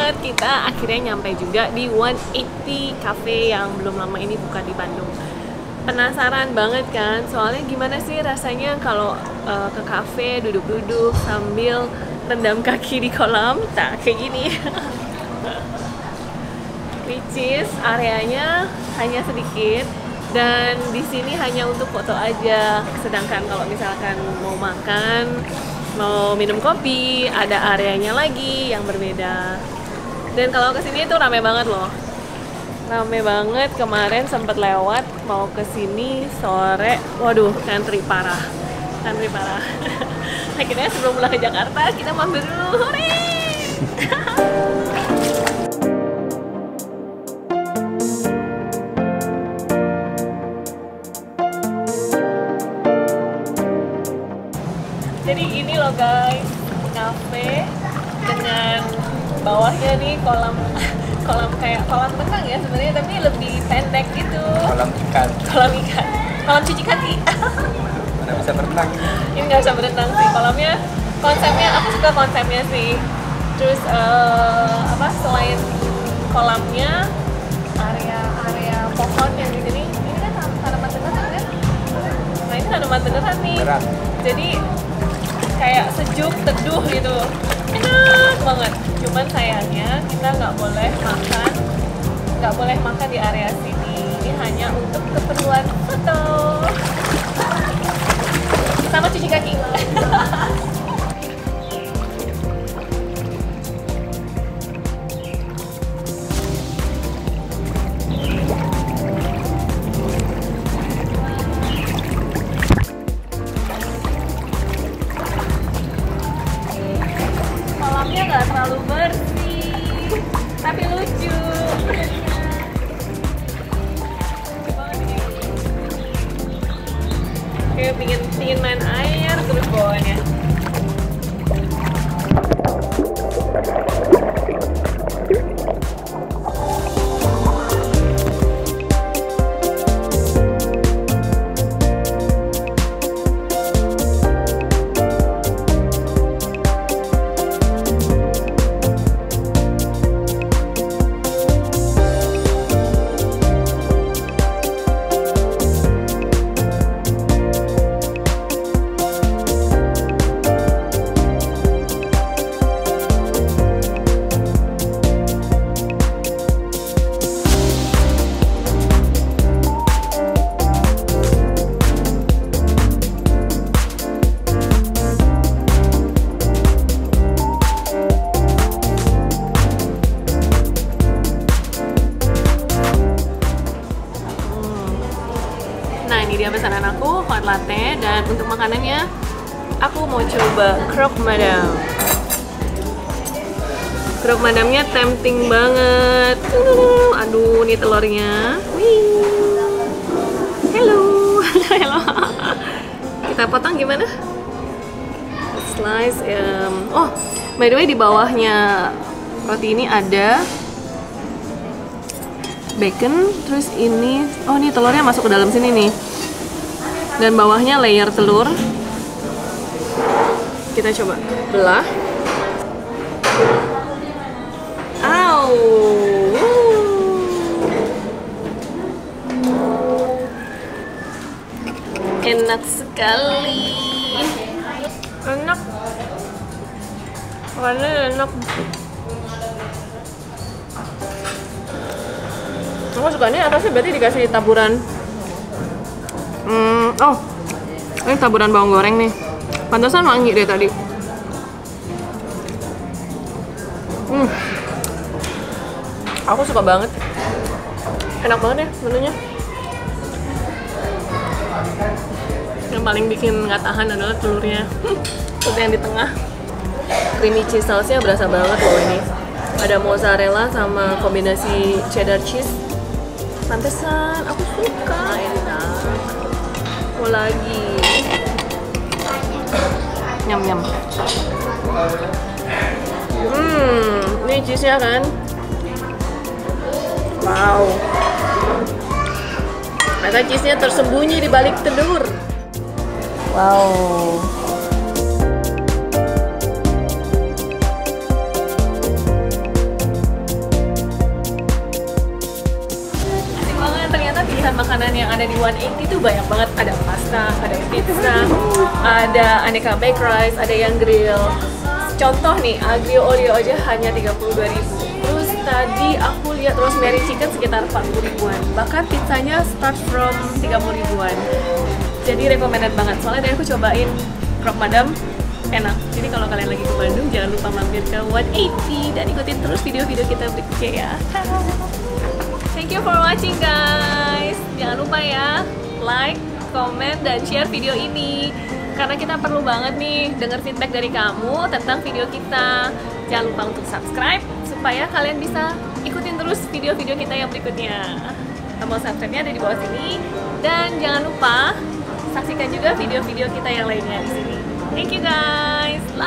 banget, kita akhirnya nyampe juga di 180 Cafe yang belum lama ini buka di Bandung. Penasaran banget kan, soalnya gimana sih rasanya kalau ke cafe duduk-duduk sambil rendam kaki di kolam, tak kayak gini. Which is areanya hanya sedikit dan di sini hanya untuk foto aja. Sedangkan kalau misalkan mau makan, mau minum kopi, ada areanya lagi yang berbeda. Dan kalau kesini tuh rame banget loh. Rame banget, kemarin sempat lewat mau kesini sore, waduh antri parah. Antri parah. Akhirnya sebelum pulang ke Jakarta kita mampir dulu. Hore! Jadi ini loh guys, cafe dengan bawahnya nih kolam kayak kolam renang ya sebenarnya, tapi lebih pendek gitu. Kolam ikan. Kolam ikan. Kolam cuci kaki. Mana bisa berenang? Ini nggak bisa berenang sih. Kolamnya, konsepnya aku suka konsepnya sih. Terus selain kolamnya, area pohon yang di sini, ini kan tanaman beneran kan? Nah ini tanaman beneran nih. Berat. Jadi kayak sejuk, teduh gitu, enak banget. Cuman sayangnya kita nggak boleh makan di area sini. Ini hanya untuk keperluan foto sama cuci kaki. Kolamnya nggak terlalu bersih, tapi lucu. Kayak pingin main air terus bawahnya. Nah ini dia pesanan aku, hot latte, dan untuk makanannya aku mau coba croque madame. Croque madame-nya tempting banget. Aduh, ini telurnya. Wih. Hello. Hello. Kita potong gimana? Slice. Oh, by the way di bawahnya roti ini ada bacon, terus ini, oh ini telurnya masuk ke dalam sini nih, dan bawahnya layer telur. Kita coba belah. Au, enak sekali, enak, warnanya enak. Aku sukanya atasnya berarti dikasih taburan. Oh, ini taburan bawang goreng nih. Pantesan wangi deh tadi. Aku suka banget. Enak banget ya menunya. Yang paling bikin nggak tahan adalah telurnya. Telur yang di tengah. Creamy cheese sauce-nya berasa banget loh ini. Ada mozzarella sama kombinasi cheddar cheese. Pantesan, aku suka, enak. Mau lagi. Nyam-nyam. Ini cheese-nya kan. Wow. Ternyata cheese-nya tersembunyi di balik telur. Wow. makanan-makanan yang ada di 180 tuh banyak banget. Ada pasta, ada pizza, ada aneka baked rice, ada yang grill. Contoh nih, aglio olio aja hanya 32.000. Terus tadi aku lihat rosemary chicken sekitar 40 ribuan. Bahkan pizzanya start from 30 ribuan. Jadi recommended banget. Soalnya tadi aku cobain Croque Madame, enak. Jadi kalau kalian lagi ke Bandung, jangan lupa mampir ke 180 dan ikutin terus video-video kita berikutnya ya. Thank you for watching guys. Jangan lupa ya, like, comment, dan share video ini. Karena kita perlu banget nih denger feedback dari kamu tentang video kita. Jangan lupa untuk subscribe supaya kalian bisa ikutin terus video-video kita yang berikutnya. Tombol subscribe-nya ada di bawah sini. Dan jangan lupa saksikan juga video-video kita yang lainnya di sini. Thank you guys.